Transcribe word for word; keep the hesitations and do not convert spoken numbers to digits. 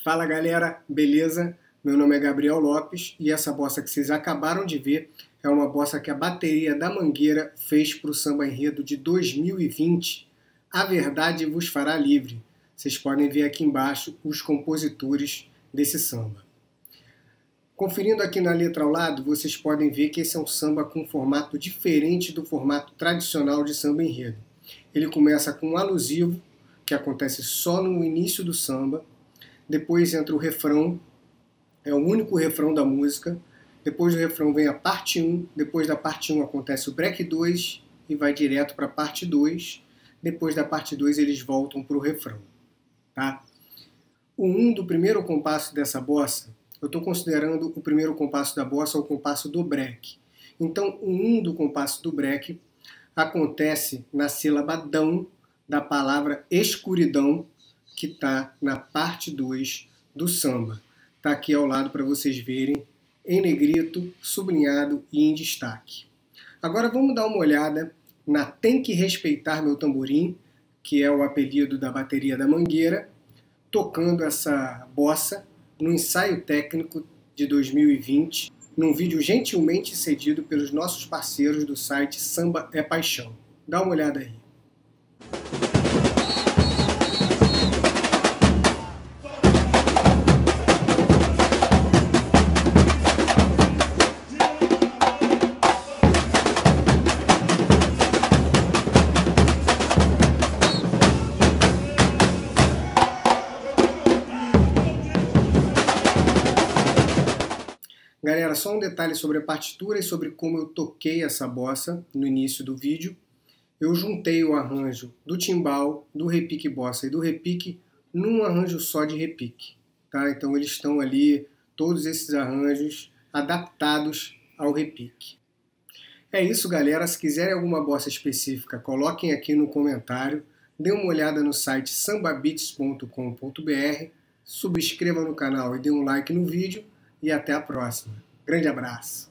Fala galera, beleza? Meu nome é Gabriel Lopes e essa bossa que vocês acabaram de ver é uma bossa que a bateria da Mangueira fez para o Samba Enredo de dois mil e vinte. A verdade vos fará livre. Vocês podem ver aqui embaixo os compositores desse samba. Conferindo aqui na letra ao lado, vocês podem ver que esse é um samba com um formato diferente do formato tradicional de samba enredo. Ele começa com um alusivo, que acontece só no início do samba, depois entra o refrão, é o único refrão da música, depois do refrão vem a parte um, depois da parte um acontece o break dois e vai direto para a parte dois, depois da parte dois eles voltam para o refrão. Tá? O um do primeiro compasso dessa bossa, eu estou considerando o primeiro compasso da bossa o compasso do break. Então, o um do compasso do break acontece na sílaba dão da palavra escuridão, que está na parte dois do samba. Está aqui ao lado para vocês verem, em negrito, sublinhado e em destaque. Agora vamos dar uma olhada na Tem Que Respeitar Meu Tamborim, que é o apelido da bateria da Mangueira, tocando essa bossa no ensaio técnico de dois mil e vinte, num vídeo gentilmente cedido pelos nossos parceiros do site Samba é Paixão. Dá uma olhada aí. Galera, só um detalhe sobre a partitura e sobre como eu toquei essa bossa no início do vídeo. Eu juntei o arranjo do timbal, do repique bossa e do repique num arranjo só de repique. Tá? Então eles estão ali, todos esses arranjos adaptados ao repique. É isso, galera. Se quiserem alguma bossa específica, coloquem aqui no comentário. Dê uma olhada no site samba beats ponto com ponto br, subscreva no canal e dê um like no vídeo. E até a próxima. Grande abraço!